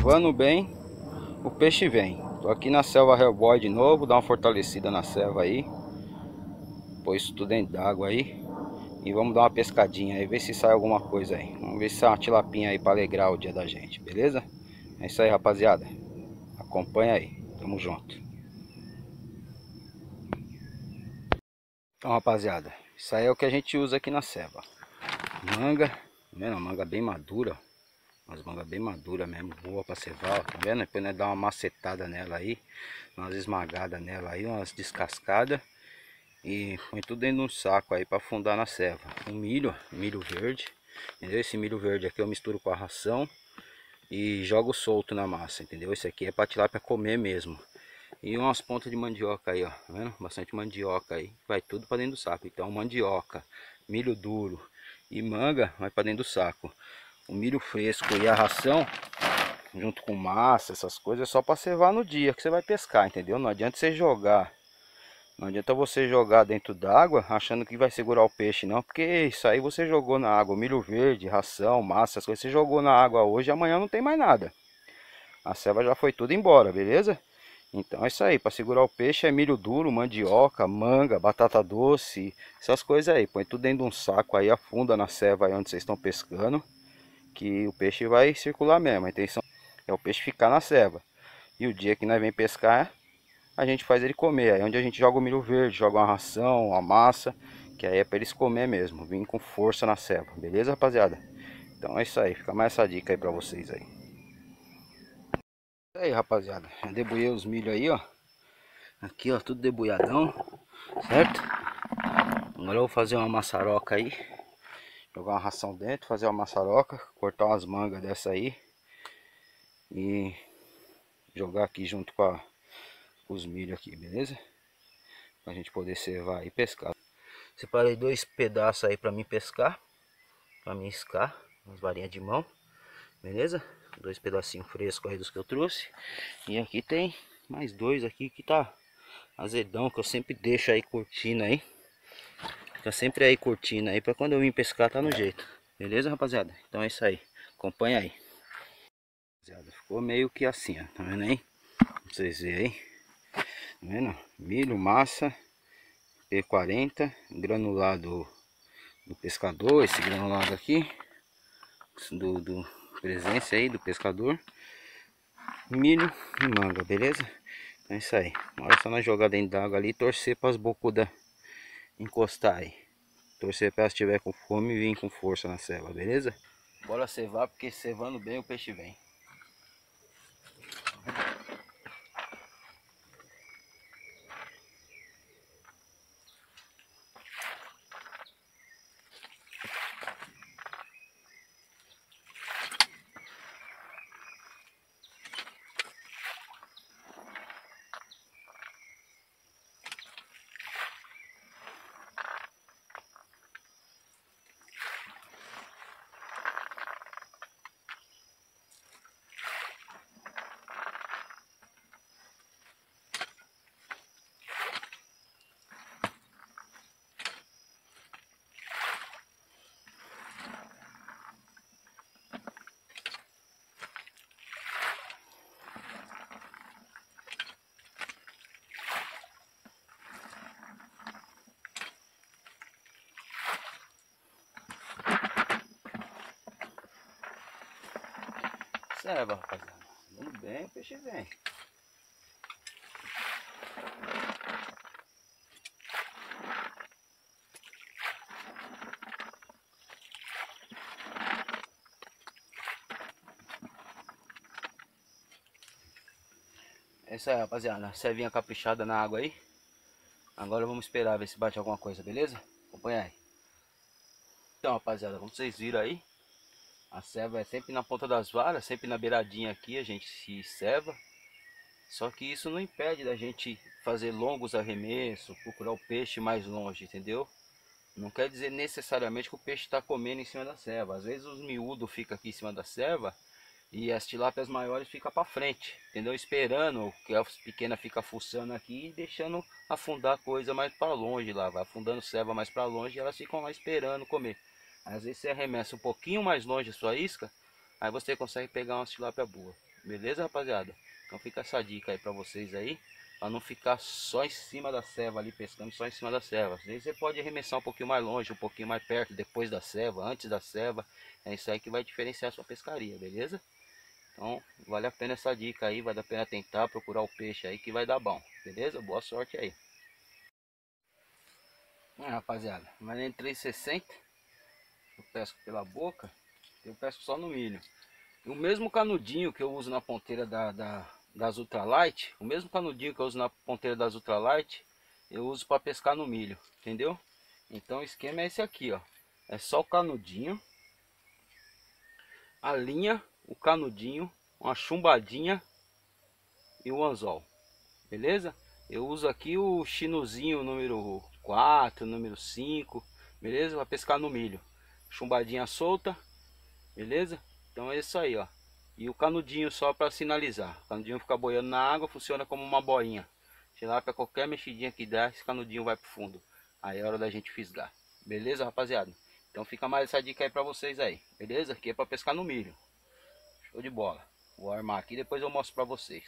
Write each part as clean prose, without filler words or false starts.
Cevando bem, o peixe vem. Tô aqui na selva Hellboy de novo, dar uma fortalecida na selva aí. Pôr isso tudo dentro d'água aí. E vamos dar uma pescadinha aí, ver se sai alguma coisa aí. Vamos ver se sai uma tilapinha aí pra alegrar o dia da gente, beleza? É isso aí, rapaziada. Acompanha aí, tamo junto. Então, rapaziada, isso aí é o que a gente usa aqui na selva. Manga, tá vendo? Uma manga bem madura. Umas mangas bem maduras mesmo, boa pra cevar, tá vendo? Depois nós dá uma macetada nela aí, umas esmagadas nela aí, umas descascadas. E põe tudo dentro de um saco aí pra afundar na selva. Um milho, milho verde, entendeu? Esse milho verde aqui eu misturo com a ração e jogo solto na massa, entendeu? Esse aqui é pra tilápia comer mesmo. E umas pontas de mandioca aí, ó, tá vendo? Bastante mandioca aí, vai tudo pra dentro do saco. Então mandioca, milho duro e manga vai pra dentro do saco. O milho fresco e a ração, junto com massa, essas coisas, é só para cevar no dia que você vai pescar, entendeu? Não adianta você jogar. Não adianta você jogar dentro d'água achando que vai segurar o peixe, não. Porque isso aí você jogou na água, milho verde, ração, massa, as coisas. Você jogou na água hoje, amanhã não tem mais nada. A selva já foi tudo embora, beleza? Então é isso aí, para segurar o peixe é milho duro, mandioca, manga, batata doce, essas coisas aí. Põe tudo dentro de um saco aí, afunda na selva aí onde vocês estão pescando, que o peixe vai circular mesmo. A intenção é o peixe ficar na selva. E o dia que nós vem pescar, a gente faz ele comer. Aí é onde a gente joga o milho verde, joga uma ração, uma massa, que aí é para eles comer mesmo, vir com força na selva. Beleza, rapaziada? Então é isso aí, fica mais essa dica aí para vocês aí. É isso aí, rapaziada. Já debulhei os milho aí, ó. Aqui, ó, tudo debulhadão, certo? Agora eu vou fazer uma maçaroca aí. Jogar uma ração dentro, fazer uma maçaroca, cortar umas mangas dessa aí e jogar aqui junto com os milho aqui, beleza? Pra gente poder cevar e pescar. Separei dois pedaços aí pra mim pescar, pra mim iscar, umas varinhas de mão, beleza? Dois pedacinhos frescos aí dos que eu trouxe. E aqui tem mais dois aqui que tá azedão, que eu sempre deixo aí curtindo aí. Fica sempre aí curtindo aí, pra quando eu vim pescar tá no jeito. Beleza, rapaziada? Então é isso aí, acompanha aí. Ficou meio que assim, ó, tá vendo aí? Pra vocês verem aí. Tá vendo? Milho, massa, P40, granulado do pescador, esse granulado aqui, do presença aí do pescador, milho e manga, beleza? Então é isso aí. Agora é só nós jogar dentro d'água ali e torcer para as bocudas encostar aí. Torcer para elas estiver com fome e vir com força na selva, beleza? Bora cevar, porque cevando bem o peixe vem. Ceva, rapaziada. Tudo bem, o peixe vem. É isso aí, rapaziada. Cevinha caprichada na água aí. Agora vamos esperar ver se bate alguma coisa, beleza? Acompanha aí. Então, rapaziada, como vocês viram aí, a ceva é sempre na ponta das varas, sempre na beiradinha aqui a gente se ceva. Só que isso não impede da gente fazer longos arremessos, procurar o peixe mais longe, entendeu? Não quer dizer necessariamente que o peixe está comendo em cima da ceva. Às vezes os miúdos ficam aqui em cima da ceva e as tilápias maiores ficam para frente, entendeu? Esperando que as pequenas ficam fuçando aqui e deixando afundar a coisa mais para longe lá. Vai afundando ceva mais para longe e elas ficam lá esperando comer. Às vezes você arremessa um pouquinho mais longe a sua isca, aí você consegue pegar uma tilápia boa. beleza, rapaziada? Então fica essa dica aí pra vocês aí, pra não ficar só em cima da ceva ali, pescando só em cima da ceva. Às vezes você pode arremessar um pouquinho mais longe, um pouquinho mais perto, depois da ceva, antes da ceva. É isso aí que vai diferenciar a sua pescaria, beleza? Então vale a pena essa dica aí, vale a pena tentar procurar o peixe aí que vai dar bom, beleza? Boa sorte aí. Rapaziada, mas em 360 eu pesco pela boca, eu pesco só no milho. E o mesmo canudinho que eu uso na ponteira das ultralight, o mesmo canudinho que eu uso na ponteira das ultralight, eu uso para pescar no milho, entendeu? Então o esquema é esse aqui, ó. É só o canudinho, a linha, o canudinho, uma chumbadinha e o anzol, beleza? Eu uso aqui o chinozinho número 4, número 5, beleza? Para pescar no milho. Chumbadinha solta, beleza? Então é isso aí, ó. E o canudinho só para sinalizar. O canudinho fica boiando na água, funciona como uma boinha. Tilápia, qualquer mexidinha que dá, esse canudinho vai pro fundo. Aí é hora da gente fisgar. Beleza, rapaziada? Então fica mais essa dica aí para vocês aí. Beleza? Aqui é para pescar no milho. Show de bola. Vou armar aqui, depois eu mostro para vocês.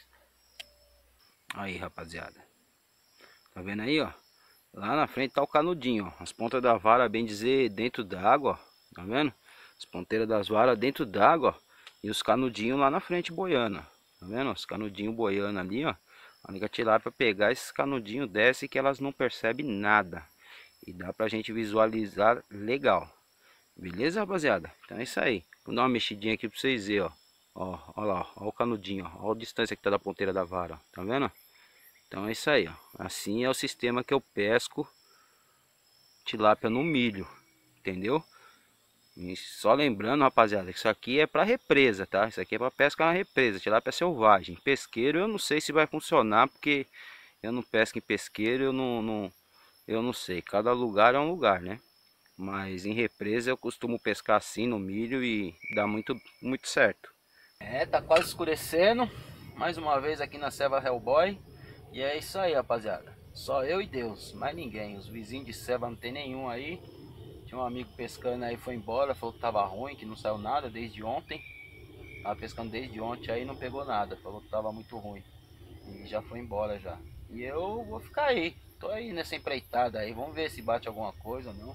Aí, rapaziada. Tá vendo aí, ó? Lá na frente tá o canudinho, ó. As pontas da vara, bem dizer, dentro d'água, ó. Tá vendo? As ponteiras das varas dentro d'água, ó. E os canudinhos lá na frente boiando, ó. Tá vendo? Os canudinhos boiando ali, ó. A única tilápia pegar esses canudinhos, desce que elas não percebem nada. E dá pra gente visualizar legal. Beleza, rapaziada? Então é isso aí. Vou dar uma mexidinha aqui pra vocês verem, ó. Ó lá, ó o canudinho, ó. Ó a distância que tá da ponteira da vara, ó. Tá vendo? Então é isso aí, ó. Assim é o sistema que eu pesco tilápia no milho, entendeu? E só lembrando, rapaziada, que isso aqui é para represa, tá? Isso aqui é para pesca na represa, tilápia selvagem. Pesqueiro eu não sei se vai funcionar, porque eu não pesco em pesqueiro, eu não sei. Cada lugar é um lugar, né? Mas em represa eu costumo pescar assim no milho e dá muito certo. É, tá quase escurecendo. Mais uma vez aqui na Ceva Hellboy. E é isso aí, rapaziada. Só eu e Deus, mais ninguém. Os vizinhos de Ceva não tem nenhum aí. Tinha um amigo pescando aí, foi embora, falou que tava ruim, que não saiu nada desde ontem. Tava pescando desde ontem aí, não pegou nada. Falou que tava muito ruim. E já foi embora já. E eu vou ficar aí. Tô aí nessa empreitada aí. Vamos ver se bate alguma coisa ou não.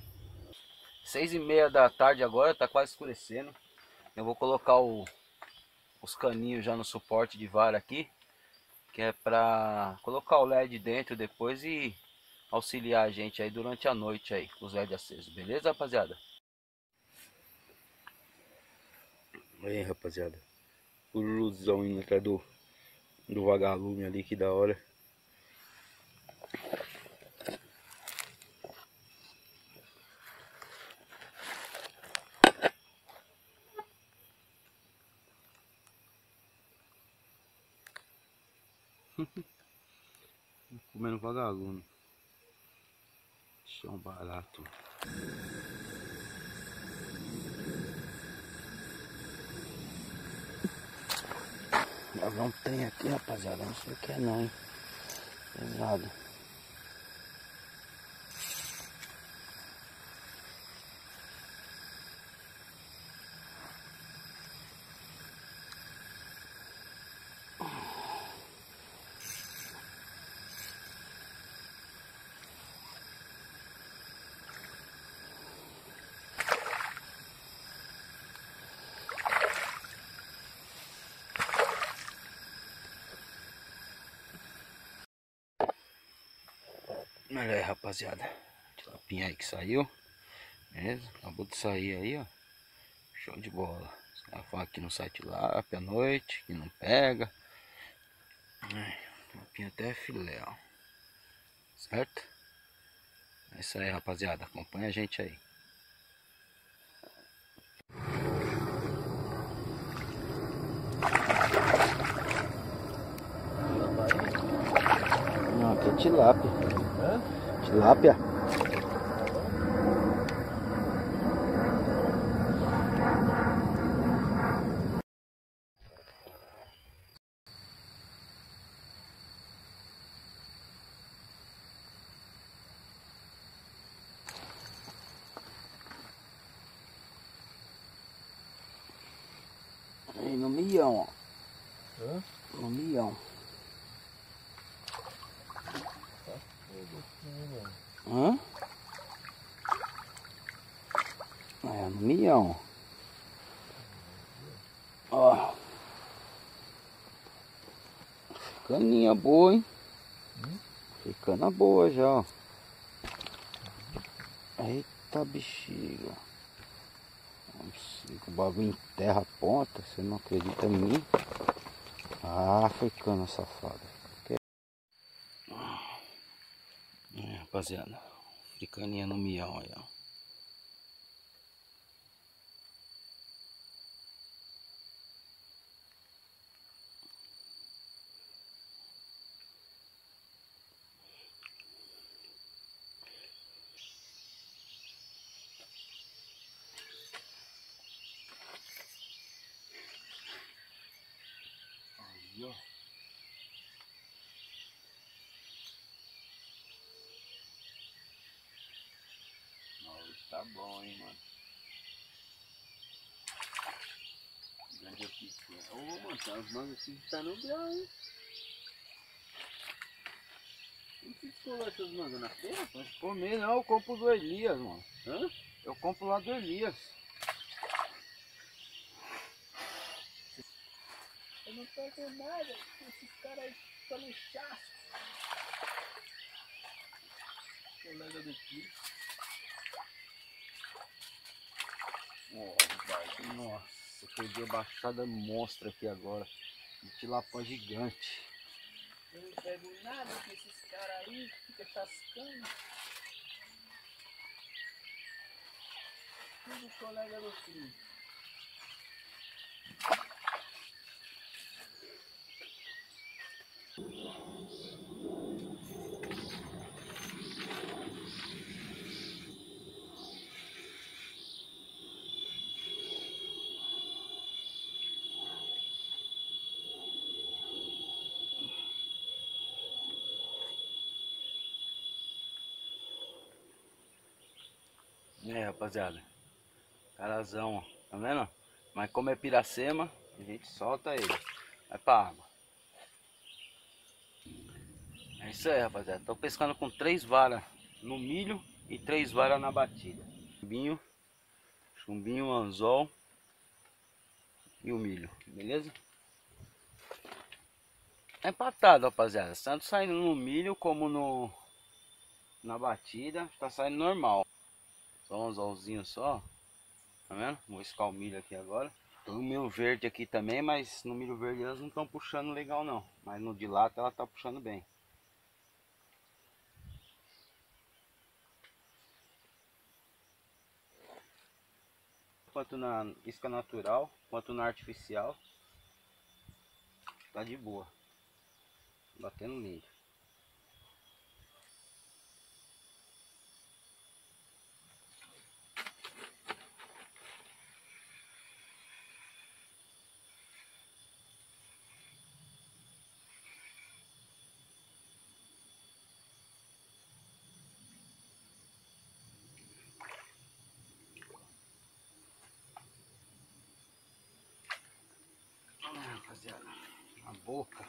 6h30 da tarde agora, tá quase escurecendo. Eu vou colocar os caninhos já no suporte de vara aqui. Que é pra colocar o LED dentro depois e auxiliar a gente aí durante a noite aí, com os LED acesos, beleza, rapaziada? Aí, rapaziada, o luzão indo atrás do vagalume ali, que da hora. Comendo vagalume. Chão barato. Nós não tem aqui, rapaziada, não sei o que é não, hein. Pesado. Olha aí, rapaziada, tilapinha aí que saiu, beleza? Acabou de sair aí, ó. Show de bola. Os caras falam que não sai tilápia à noite, que não pega. Tilapinha até filé, ó. Certo? É isso aí, rapaziada. Acompanha a gente aí. Não, aqui é tilápia. Tilápia. Aí no milhão, ó. No mião. Hã? É, no mião. Ó. Caninha boa, hein? Ficando boa já, ó. Eita bexiga. O bagulho enterra a ponta. Você não acredita em mim? Ah, foi cana safada. Rapaziada. Fricaninha no mião aí, ó. Aí, ó. Hoje tá bom, hein, mano. Grande pequena. Ô, mano, tá as mangas assim que tá no grau, hein. Onde você descolou essas mangas? Na feira? Pode comer, não. Eu compro do Elias, mano. Hã? Eu compro lá do Elias. Eu não pego nada. Esses caras aí estão no chasco. Colega do Kiko. Nossa, perdi a baixada monstra aqui agora. Um tilapão gigante. Eu não pego nada com esses caras aí que ficam chascando. Tudo colega do Kiko. Rapaziada, carazão, ó, tá vendo? Mas como é piracema, a gente solta ele, vai pra água. É isso aí, rapaziada. Tô pescando com 3 varas no milho e 3 varas na batida. Chumbinho, anzol e o milho, beleza? É empatado, rapaziada. Tanto saindo no milho como na batida, tá saindo normal. Só um anzolzinho só, tá vendo? Vou escar o milho aqui agora. Tem o milho verde aqui também, mas no milho verde elas não estão puxando legal não. Mas no de lata ela tá puxando bem. Quanto na isca natural, quanto na artificial, tá de boa. Batendo lindo. Rapaziada, a boca.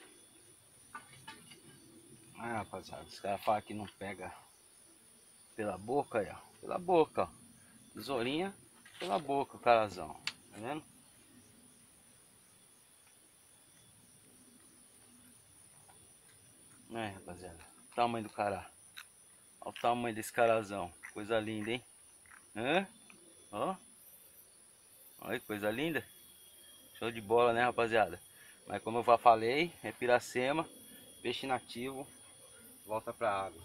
Rapaziada, os caras falam que não pega pela boca aí, ó. Pela boca, ó. Tesourinha pela boca, o carazão. Tá vendo? Rapaziada. O tamanho do cará. Olha o tamanho desse carazão. Coisa linda, hein? Ó. Olha que coisa linda. Show de bola, né, rapaziada? Mas como eu já falei, é piracema, peixe nativo, volta pra água.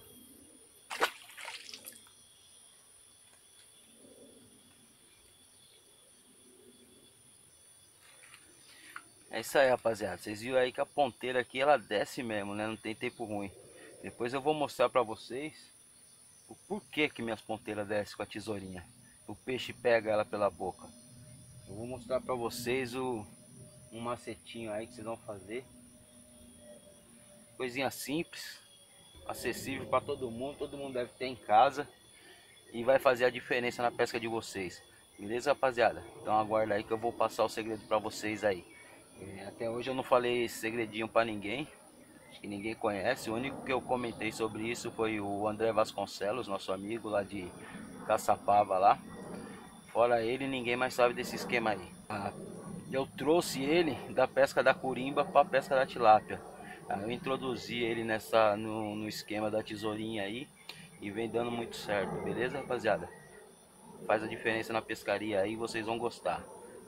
É isso aí, rapaziada. Vocês viram aí que a ponteira aqui ela desce mesmo, né? Não tem tempo ruim. Depois eu vou mostrar pra vocês o porquê que minhas ponteiras descem com a tesourinha. O peixe pega ela pela boca. Eu vou mostrar pra vocês um macetinho aí que vocês vão fazer. Coisinha simples, acessível para todo mundo deve ter em casa e vai fazer a diferença na pesca de vocês. Beleza, rapaziada? Então aguarda aí que eu vou passar o segredo para vocês aí. Até hoje eu não falei esse segredinho pra ninguém. Acho que ninguém conhece. O único que eu comentei sobre isso foi o André Vasconcelos, nosso amigo lá de Caçapava lá. Fora ele, ninguém mais sabe desse esquema aí. Eu trouxe ele da pesca da curimba para pesca da tilápia. Eu introduzi ele no esquema da tesourinha aí e vem dando muito certo, beleza, rapaziada? Faz a diferença na pescaria aí, vocês vão gostar.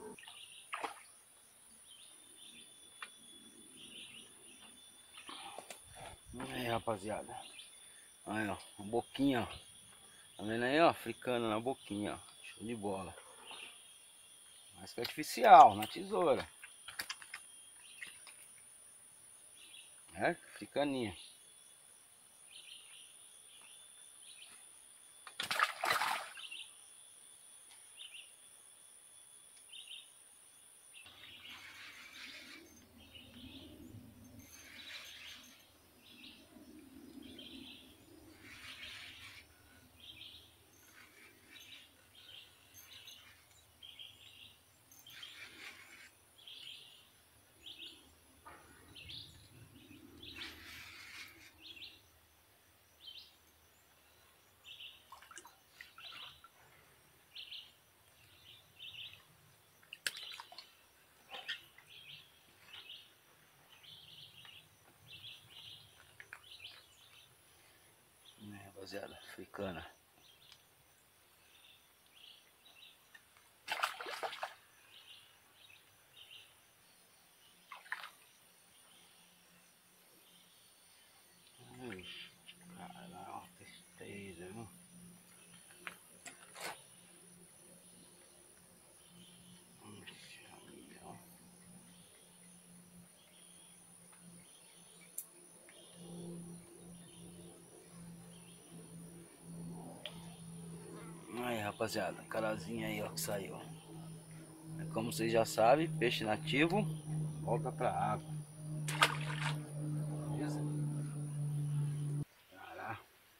Aí, rapaziada. Aí, ó, uma boquinha, ó. Tá vendo aí, ó? Africana na boquinha, ó. Show de bola. Mais que artificial, na tesoura. É, africaninha. Rapaziada, africana. Caralho, tristeza, viu? Aí, rapaziada, carazinha aí, ó, que saiu. Como vocês já sabem, peixe nativo volta pra água. Beleza? Cará.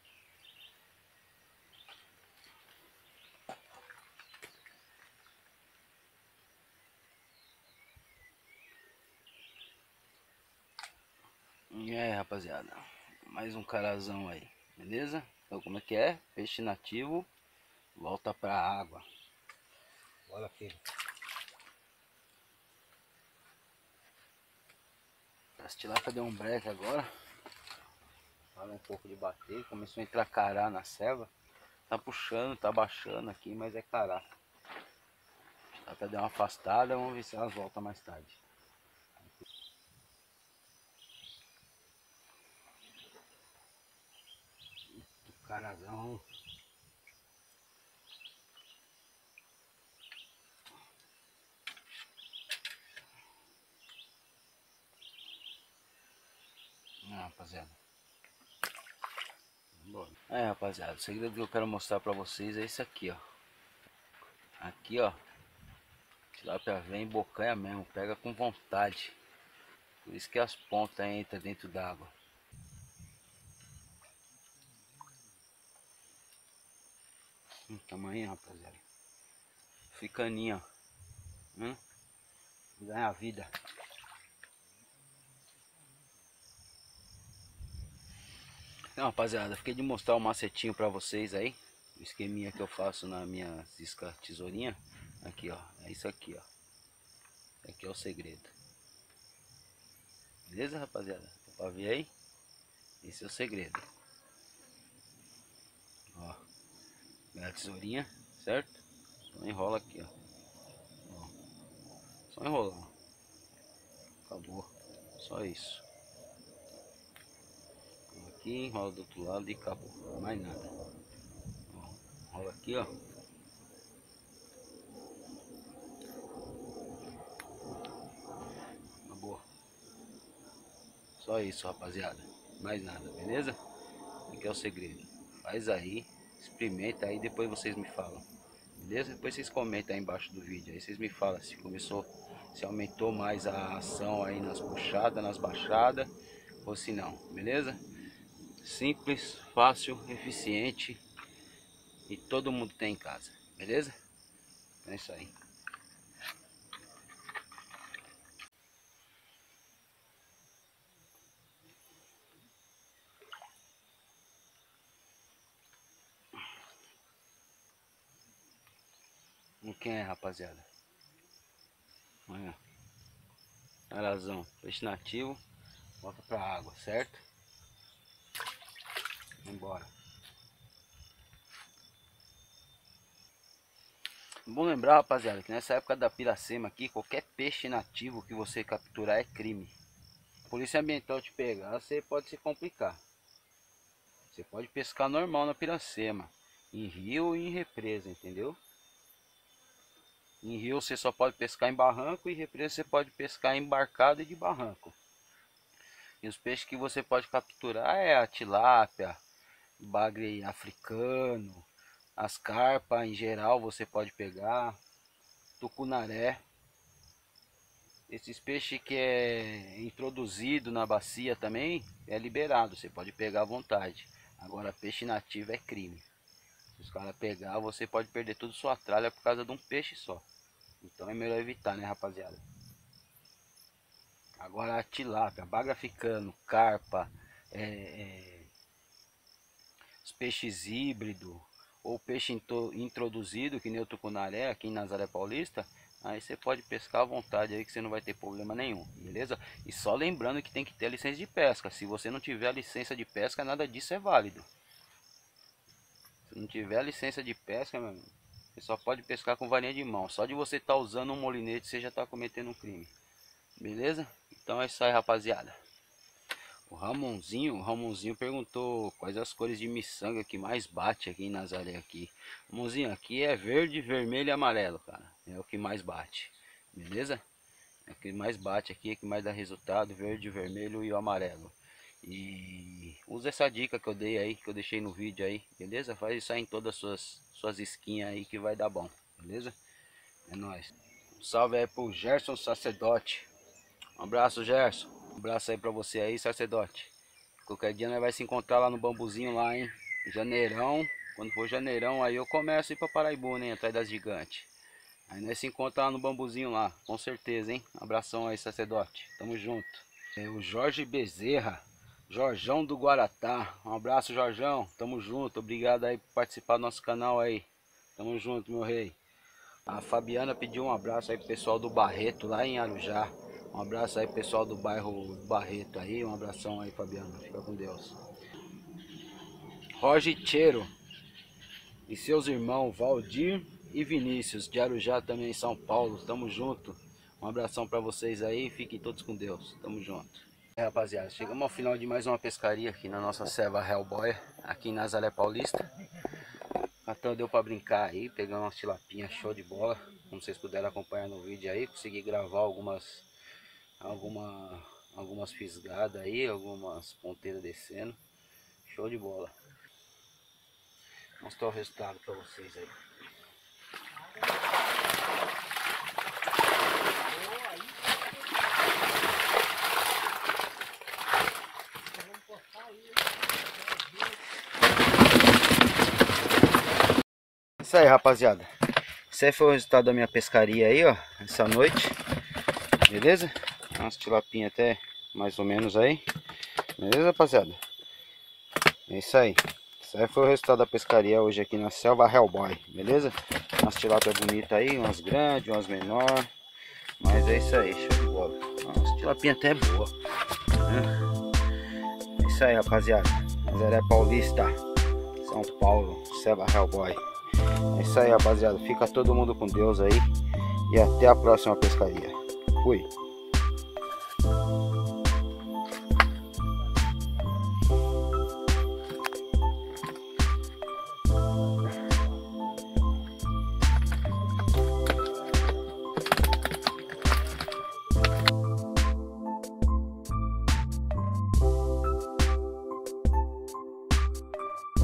E aí, rapaziada, mais um carazão aí, beleza? Então, como é que é? Peixe nativo volta pra água. Bora, filho. As tilápia deu um break agora. Fala um pouco de bater. Começou a entrar cará na selva. Tá puxando, tá baixando aqui, mas é cará. A tilápia deu uma afastada. Vamos ver se elas voltam mais tarde. Carazão. Rapaziada. Aí, rapaziada, o segredo que eu quero mostrar pra vocês é esse aqui, ó. Aqui, ó. Tilápia vem bocanha mesmo, pega com vontade. Por isso que as pontas entram dentro d'água. Tamanho, rapaziada. Ficaninha, ó. Ganha vida. Então, rapaziada, fiquei de mostrar o macetinho pra vocês aí. O esqueminha que eu faço na minha isca tesourinha. Aqui, ó. É isso aqui, ó. Aqui é o segredo. Beleza, rapaziada? Dá pra ver aí? Esse é o segredo. Ó. Minha tesourinha, certo? Então enrola aqui, ó. Só enrolar. Acabou. Só isso. Aqui, enrola do outro lado e acabou. Mais nada. Ó, enrola aqui, ó. Acabou. Só isso, rapaziada. Mais nada, beleza? Aqui é o segredo. Faz aí, experimenta aí, depois vocês me falam. Beleza? Depois vocês comentam aí embaixo do vídeo. Aí vocês me falam se começou, se aumentou mais a ação aí nas puxadas, nas baixadas, ou se não, beleza? Simples, fácil, eficiente e todo mundo tem em casa, beleza? É isso aí. quem é, rapaziada. Olha. Arazão, peixe nativo. Volta pra água, certo? Embora. Bom lembrar, rapaziada, que nessa época da piracema aqui, qualquer peixe nativo que você capturar é crime. A polícia ambiental te pegar, você pode se complicar. Você pode pescar normal na piracema, em rio e em represa, entendeu? Em rio você só pode pescar em barranco e em represa você pode pescar embarcado e de barranco. E os peixes que você pode capturar é a tilápia, bagre africano, as carpas em geral você pode pegar, tucunaré. Esses peixes que é introduzido na bacia também é liberado, você pode pegar à vontade. Agora peixe nativo é crime. Se os caras pegar, você pode perder toda sua tralha por causa de um peixe só. Então é melhor evitar, né, rapaziada? Agora a tilápia, bagre africano, carpa, os peixes híbridos ou peixe introduzido, que nem o tucunaré aqui em Nazaré Paulista, aí você pode pescar à vontade aí que você não vai ter problema nenhum, beleza? E só lembrando que tem que ter a licença de pesca. Se você não tiver a licença de pesca, nada disso é válido. Se não tiver a licença de pesca, meu amigo, você só pode pescar com varinha de mão. Só de você estar usando um molinete, você já está cometendo um crime. Beleza? Então é isso aí, rapaziada. O Ramonzinho perguntou quais as cores de miçanga que mais bate aqui em Nazaré aqui. Ramonzinho, aqui é verde, vermelho e amarelo, cara. É o que mais bate. Beleza? É o que mais bate aqui, é o que mais dá resultado, verde, vermelho e o amarelo. E usa essa dica que eu dei aí, que eu deixei no vídeo aí, beleza? Faz isso aí em todas as suas skin aí que vai dar bom, beleza? É nóis. Um salve aí pro Gerson Sacerdote. Um abraço, Gerson. Um abraço aí pra você aí, sacerdote. Qualquer dia nós vai se encontrar lá no bambuzinho lá, hein? Janeirão. Quando for janeirão, aí eu começo a ir pra Paraibuna, hein? Atrás das gigantes. Aí nós se encontra lá no bambuzinho lá, com certeza, hein? Abração aí, sacerdote. Tamo junto. O Jorge Bezerra. Jorjão do Guaratá. Um abraço, Jorjão. Tamo junto. Obrigado aí por participar do nosso canal aí. Tamo junto, meu rei. A Fabiana pediu um abraço aí pro pessoal do Barreto lá em Arujá. Um abraço aí pessoal do bairro Barreto aí, um abração aí, Fabiano, fica com Deus. Roger Cheiro e seus irmãos Valdir e Vinícius de Arujá também em São Paulo, tamo junto. Um abração para vocês aí, fiquem todos com Deus, tamo junto. Rapaziada, chegamos ao final de mais uma pescaria aqui na nossa serva Hellboy, aqui em Nazaré Paulista. Então deu para brincar aí, pegando umas tilapinhas show de bola, como vocês puderam acompanhar no vídeo aí, consegui gravar algumas fisgadas aí, algumas ponteiras descendo. Show de bola. Vou mostrar o resultado para vocês aí. Isso aí, rapaziada. Esse aí foi o resultado da minha pescaria aí, ó, essa noite. Beleza? Umas tilapinhas até mais ou menos aí. Beleza, rapaziada? É isso aí. Esse aí foi o resultado da pescaria hoje aqui na selva Hellboy. Beleza? Umas tilápias bonitas aí, umas grandes, umas menores. Mas é isso aí, show de bola. Umas tilapinhas até boa, né? É isso aí, rapaziada. Nazaré Paulista, São Paulo, selva Hellboy. É isso aí, rapaziada. Fica todo mundo com Deus aí. E até a próxima pescaria. Fui.